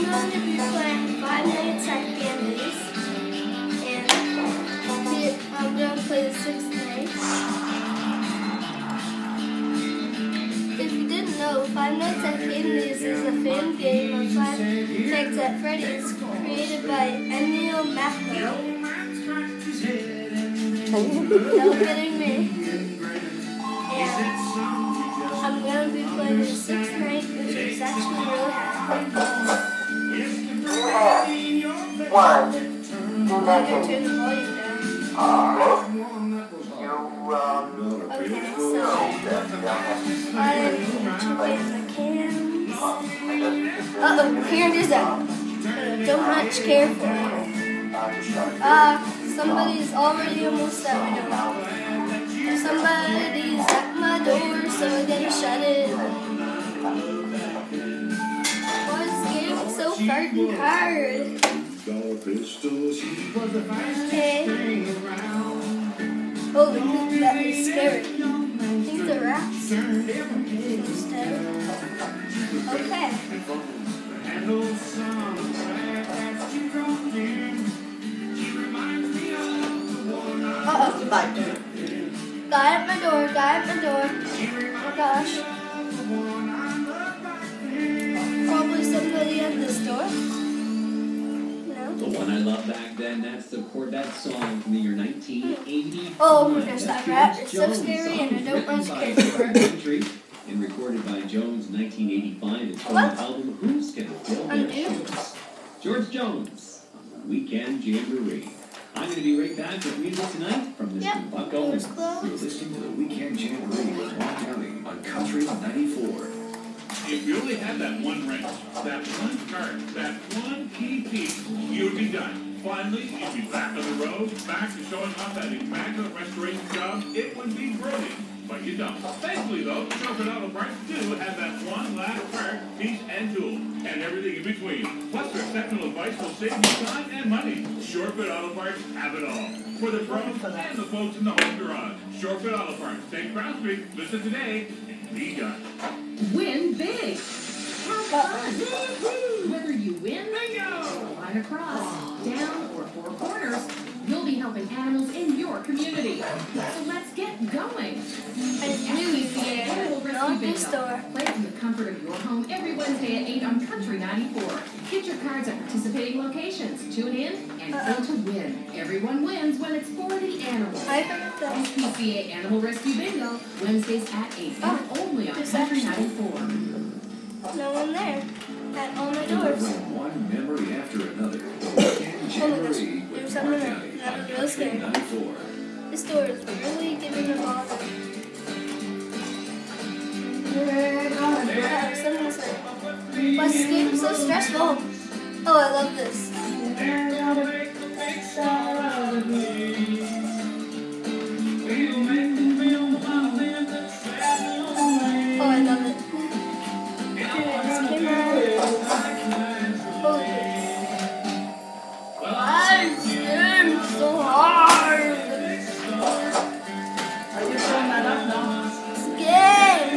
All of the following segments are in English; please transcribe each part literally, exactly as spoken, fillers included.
going to be playing Five Nights at Kittens, and here I'm going to play the sixth night. If you didn't know, Five Nights at Kittens is a fan game of Five Nights at Freddy's created by Emil Macro. No kidding me. And I'm going to be playing the sixth night, which is actually really hard. One. I'm going to turn the volume down. Okay, so I'm checking the cams. Uh-oh, here it is out. Don't much care for it. Ah, uh, somebody's already almost out. Somebody's at my door, so I gotta shut it. Why is this game so fucking hard? Okay. Holy crap, that is scary. I think the rats instead. Okay. Uh-oh. Guy at my door, guy at my door. Oh gosh. Probably somebody at this door. No? The one I loved back then, that's the Corvette song from the year nineteen eighty. Oh my gosh, that rat is so scary and I don't want to care for it. And recorded by Jones in nineteen eighty-five, it's from the album Who's Gonna Fill Their Shoes? George Jones on the Weekend Jamboree. I'm going to be right back with music tonight from Mister Yep, Buck doors Owens. closed. You're listening to the Weekend Jamboree with Mark County on Country ninety-four. If you only had that one wrench, that one card, that one key piece, you'd be done. Finally, you'd be back on the road, back to showing off that immaculate restoration job. It would be brilliant, but you don't. Thankfully, though, Shoreford Auto Parts do have that one last part, piece, and tool, and everything in between. Plus, their technical advice will save you time and money. Shoreford Auto Parts have it all. For the pros and the folks in the home garage. Shoreford Auto Parts. Take Brown Street. Listen today and be done. Win big. Have fun. Whether you win, line across, down, or four corners, you'll be helping animals in your community. So let's get going. And really scared. Animal Rescue Not Bingo. this door. Play from the comfort of your home every Wednesday at eight on Country ninety-four. Get your cards at participating locations. Tune in and go to win. Everyone wins when it's for the animals. I heard that. P C A Animal Rescue Bingo, Wednesdays at eight, Oh, and only on there's Country actually- ninety-four. No one there. At all my doors. Delivering one memory after another. The Weekend Oh my gosh, Jamboree there's with someone Mark there. County That on was real Country scary. ninety-four. This door is really giving a bother. Wow, someone's like, why is this game so stressful? Oh, I love this. Oh, I love it. Here, this came out. Holy Why is this game so hard? Are you showing that up now? This game.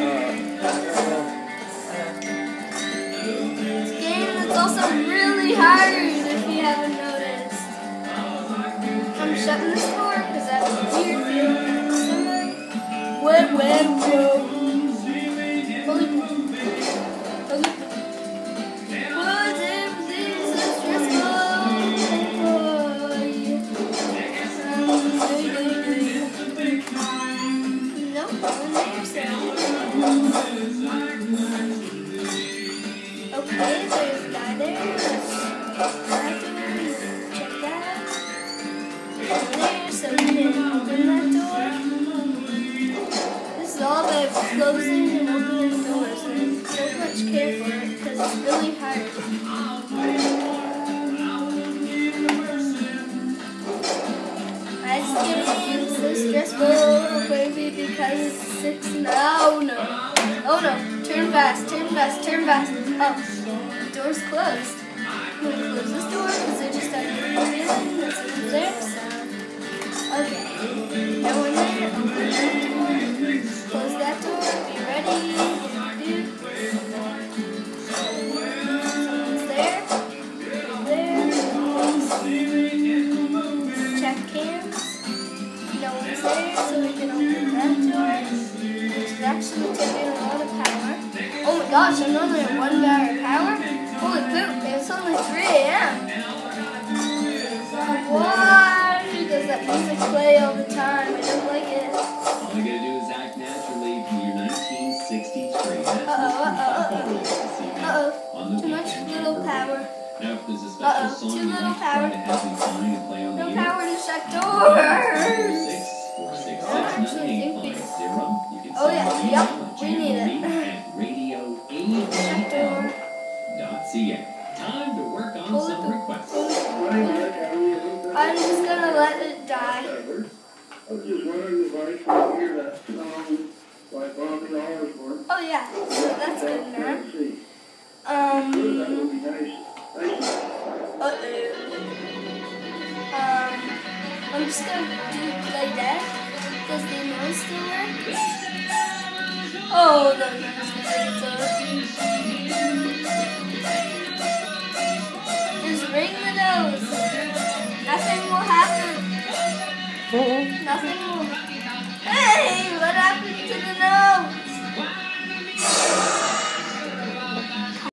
This game is also really hard if you haven't noticed. I'm shutting this door because I have a weird feeling that somebody went, went, went. Holy Was everything so stressful? No, one there, so. Okay, there's a guy there. Let's check that. Over there, so we can open that door. This is all about closing and opening doors, and I don't much care for it because it's really hard. This game is so stressful, maybe because it's six. No, no. Oh no, turn fast, turn fast, turn fast. Oh, the door's closed. I'm going to close this door because I just had a feeling that someone's there, so. Okay. No one there, open that door. Close that door, be ready. Someone's there. one battery power? Holy poop, it's only three A M Why does that music play all the time? I don't like it. All you gotta do is act naturally from your nineteen sixty-three. That's Uh-oh, uh-oh, uh-oh. This evening Uh-oh, on the too much weekend little jamboree. power. Now, if there's a special Uh-oh, song too you'd little like to try power. to have me find and play on No the air, power to shut four doors. six four six Oh, six actually, nine eight think five we- zero. You can Oh, send yeah, me an yep, email at we need it. jamboree at radio A Shut door. dot c a. Time to work on Hold some it. requests. I'm just gonna let it die. I was just wondering if I could hear that song by Bobby Osborne. Oh yeah, so that's good now. See. Um, That would be nice. Thank you. uh-oh. Um, I'm just gonna do play dead, because the noise still there. Oh, the noise is Just ring the nose. Nothing will happen. Nothing will. Hey, what happened to the nose?